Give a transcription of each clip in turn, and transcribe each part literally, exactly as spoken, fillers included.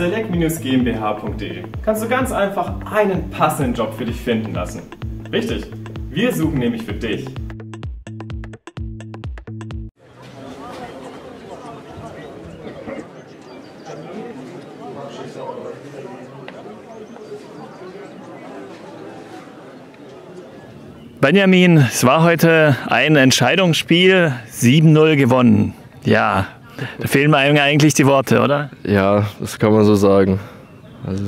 select Bindestrich G m b h punkt de kannst du ganz einfach einen passenden Job für dich finden lassen. Richtig, wir suchen nämlich für dich. Benjamin, es war heute ein Entscheidungsspiel, sieben null gewonnen. Ja, da fehlen mir eigentlich die Worte, oder? Ja, das kann man so sagen. Also,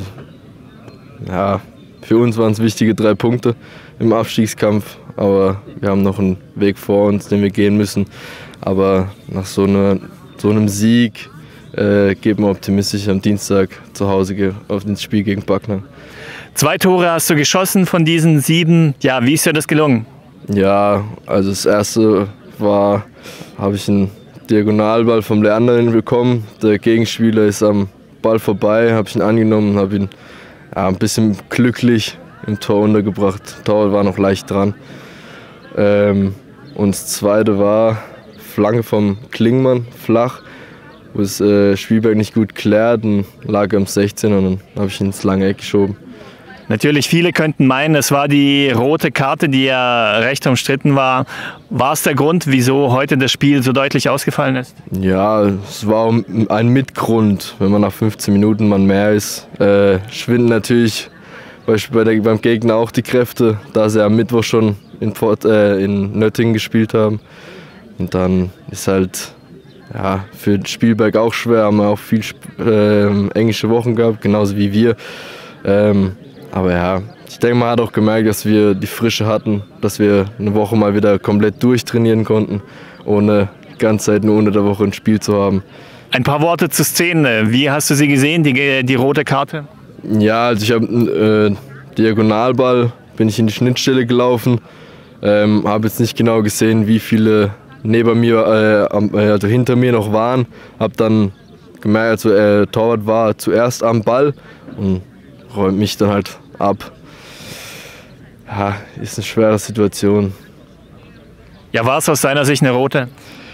ja, für uns waren es wichtige drei Punkte im Abstiegskampf, aber wir haben noch einen Weg vor uns, den wir gehen müssen. Aber nach so, einer, so einem Sieg äh, geht man optimistisch am Dienstag zu Hause auf das Spiel gegen Backnang. Zwei Tore hast du geschossen von diesen sieben. Ja, wie ist dir das gelungen? Ja, also das erste war, habe ich einen Diagonalball vom Leander bekommen. Der Gegenspieler ist am Ball vorbei, habe ich ihn angenommen, habe ihn ja, ein bisschen glücklich im Tor untergebracht. Der Tor war noch leicht dran. Ähm, und das zweite war Flanke vom Klingmann, flach, wo das äh, Spielberg nicht gut klärt, und lag am sechzehner und dann habe ich ihn ins lange Eck geschoben. Natürlich, viele könnten meinen, es war die rote Karte, die ja recht umstritten war. War es der Grund, wieso heute das Spiel so deutlich ausgefallen ist? Ja, es war ein Mitgrund. Wenn man nach fünfzehn Minuten man mehr ist, äh, schwinden natürlich bei der, beim Gegner auch die Kräfte, da sie am Mittwoch schon in, Port, äh, in Nöttingen gespielt haben. Und dann ist halt ja, für Spielberg auch schwer, haben wir auch viel äh, englische Wochen gehabt, genauso wie wir. Ähm, Aber ja, ich denke, man hat auch gemerkt, dass wir die Frische hatten, dass wir eine Woche mal wieder komplett durchtrainieren konnten, ohne die ganze Zeit nur unter der Woche ein Spiel zu haben. Ein paar Worte zur Szene. Wie hast du sie gesehen, die, die rote Karte? Ja, also ich habe äh, Diagonalball, bin ich in die Schnittstelle gelaufen, ähm, habe jetzt nicht genau gesehen, wie viele neben mir, äh, also hinter mir noch waren. Habe dann gemerkt, also äh, Torwart war zuerst am Ball und räumt mich dann halt ab. Ja, ist eine schwere Situation. Ja, war es aus seiner Sicht eine rote?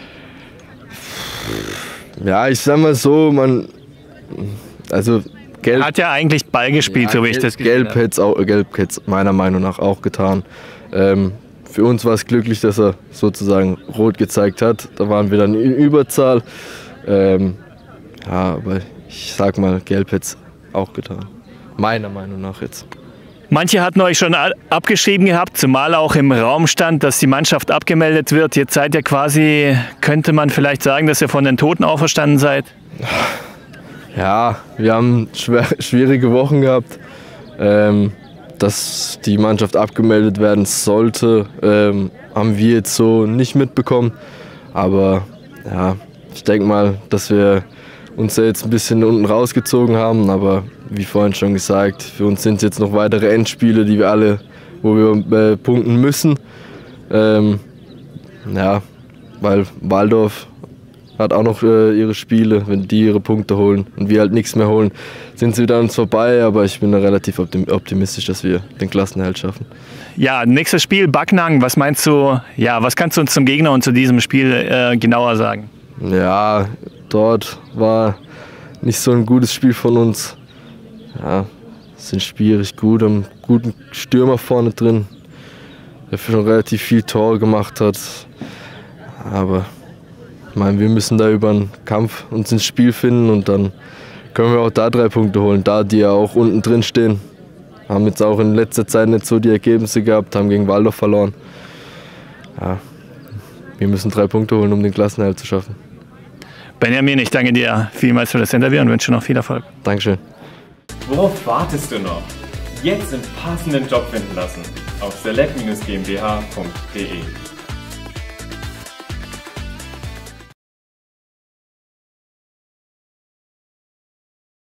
Ja, ich sag mal so, man, also gelb. Er hat ja eigentlich Ball gespielt, ja, so wie ich das gesehen Gelb hätte es gelb hätt's meiner Meinung nach auch getan. Ähm, für uns war es glücklich, dass er sozusagen rot gezeigt hat. Da waren wir dann in Überzahl. Ähm, ja, aber ich sag mal, gelb hätte es auch getan. Meiner Meinung nach jetzt. Manche hatten euch schon abgeschrieben gehabt, zumal auch im Raum stand, dass die Mannschaft abgemeldet wird. Jetzt seid ihr quasi, könnte man vielleicht sagen, dass ihr von den Toten auferstanden seid? Ja, wir haben schwer, schwierige Wochen gehabt. Ähm, dass die Mannschaft abgemeldet werden sollte, ähm, haben wir jetzt so nicht mitbekommen. Aber ja, ich denke mal, dass wir uns ja jetzt ein bisschen unten rausgezogen haben, aber wie vorhin schon gesagt, für uns sind jetzt noch weitere Endspiele, die wir alle, wo wir äh, punkten müssen. Ähm, ja, weil Waldorf hat auch noch äh, ihre Spiele, wenn die ihre Punkte holen und wir halt nichts mehr holen, sind sie wieder an uns vorbei, aber ich bin da relativ optimistisch, dass wir den Klassenerhalt schaffen. Ja, nächstes Spiel Backnang, was meinst du, ja, was kannst du uns zum Gegner und zu diesem Spiel äh, genauer sagen? Ja, dort war nicht so ein gutes Spiel von uns. Ja, sind schwierig gut, haben einen guten Stürmer vorne drin, der schon relativ viel Tore gemacht hat. Aber ich meine, wir müssen da über einen Kampf uns ins Spiel finden und dann können wir auch da drei Punkte holen, da die ja auch unten drin stehen. Haben jetzt auch in letzter Zeit nicht so die Ergebnisse gehabt, haben gegen Waldorf verloren. Ja, wir müssen drei Punkte holen, um den Klassenerhalt zu schaffen. Benjamin, ich danke dir vielmals für das Interview und wünsche noch viel Erfolg. Dankeschön. Worauf wartest du noch? Jetzt den passenden Job finden lassen auf select Bindestrich G m b h punkt de.